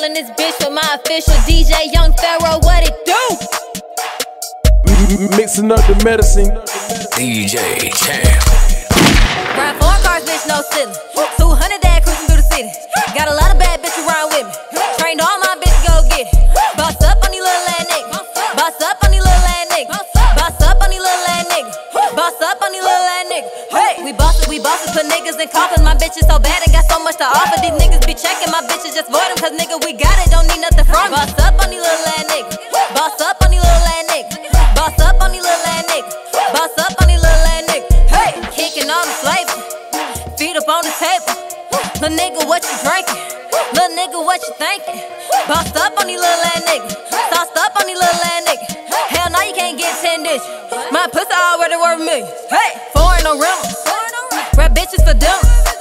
in this bitch with my official DJ Young Pharaoh. What it do? Mixing up the medicine. DJ Champ. Ride foreign cars, bitch, no ceiling. 200 dad cruising through the city. Got a lot of bad bitches around with me. Trained all my bitches, go get it. Boss up on these little ass niggas. Boss up on these little ass niggas. Boss up on these little ass niggas. Boss up on these little ass niggas. Hey, we bosses, put niggas in coffins. My bitches so bad and got so much to offer. These niggas be checking, my bitches just void them. Cause nigga, we got it, don't need nothing from me. Boss up on these little ass niggas. Boss up on these little ass niggas. Boss up on these little ass niggas. Boss up on these little ass niggas. Hey, kicking all the flavor. Feet up on the table. Little nigga, what you drinking? Little nigga, what you thinking? Bossed up on these little ass niggas. Sauced up on these little ass niggas. Hell no, you can't get 10 dishes. My pussy already worth millions. Hey, foreign no rentals. Rap bitches for them.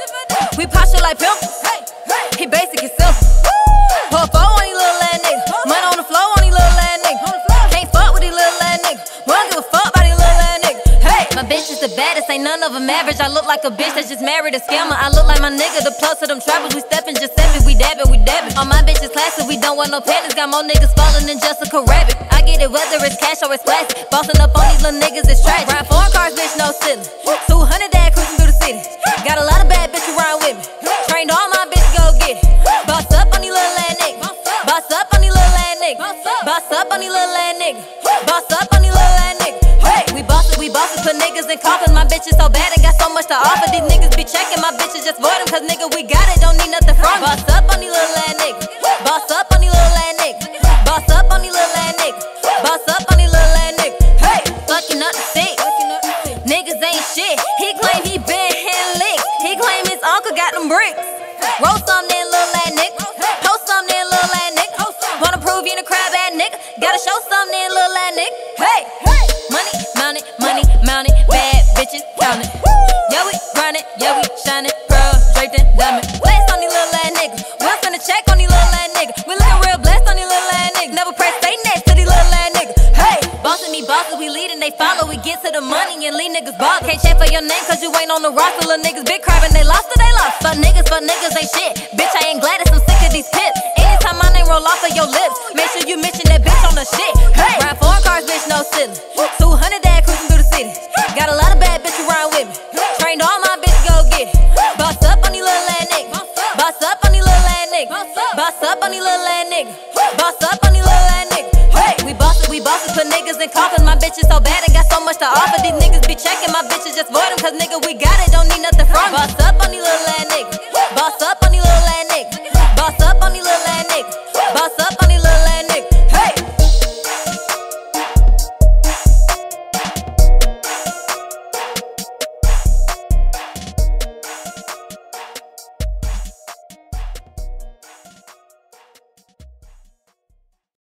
We pop shit like pimples. He basic and simple. Pour four on these little ass niggas. Money on the floor on these little ass niggas. Can't fuck with these little ass niggas. Won't give a fuck about these little ass niggas. Hey, my bitch is the baddest, ain't none of them average. I look like a bitch that's just married a scammer. I look like my nigga, the plus of them trappers. We steppin', just steppin', we dabbin', we dabbin'. All my bitches classy, we don't want no panties. Got more niggas fallin' than Jessica Rabbit. I get it whether it's cash or it's plastic. Bossin' up on these little niggas, it's tragic. Ride foreign cars, bitch, no ceiling. 200 dad cruising through the city. Got a lot of bad bitches around with me. Trained all my bitches, go get it. Boss up on these little ass niggas. Boss up on these little ass niggas. Boss up on these little ass niggas. Boss up on these little ass niggas. Hey, we bosses, put niggas in coffins. My bitches so bad and got so much to offer. These niggas be checking, my bitches just void them. Cause nigga, we got it, don't need nothing from me. Boss up on these little ass niggas. Boss up on these little ass niggas. Boss up on these little ass niggas. Boss up on these little ass niggas. Hey, fucking up the seat. Niggas ain't shit. He claim he been hitting licks. He claim his uncle got them bricks. Roll some then, little ass nigga. Post some then, little ass nigga. Wanna prove you in a crab ass nigga. Gotta show some then, little ass nigga. Hey, money, mounted, money, mounted. Bad bitches counted. Yeah, we grindin', yeah, we shining. Pearl, draped in diamond. Blast on these little ass niggas. We'll send a check on these little ass niggas. We lookin' real blessed on these little ass niggas. Never press stay next to these little ass niggas. Hey, bossin' me bosses, we leadin', they follow. We get to the money and leave niggas ball. Can't check for your name cause you ain't on the roster. Little niggas big crabbin', they lost or they lost. Fuck niggas ain't shit. Bitch, I ain't Gladys, I'm sick of these pips. Anytime my name roll off of your lips, make sure you mention that bitch on the shit. Hey, ride foreign cars, bitch, no ceiling. 200 dad cruising through the city. Got a lot of bad bitches around with me. Trained all my bitches, go get it. Boss up on these little ass niggas. Boss up on these little ass niggas. Boss up on these little ass niggas. Boss up on these little ass niggas. Hey, we bosses, put niggas in coffins. My bitches so bad and got so much to offer. These niggas be checking, my bitches just void them. Cause nigga, we got it, don't need nothing from me. Boss up on these little ass niggas. Boss up on these little ass niggas. Boss up on these little ass niggas. Boss up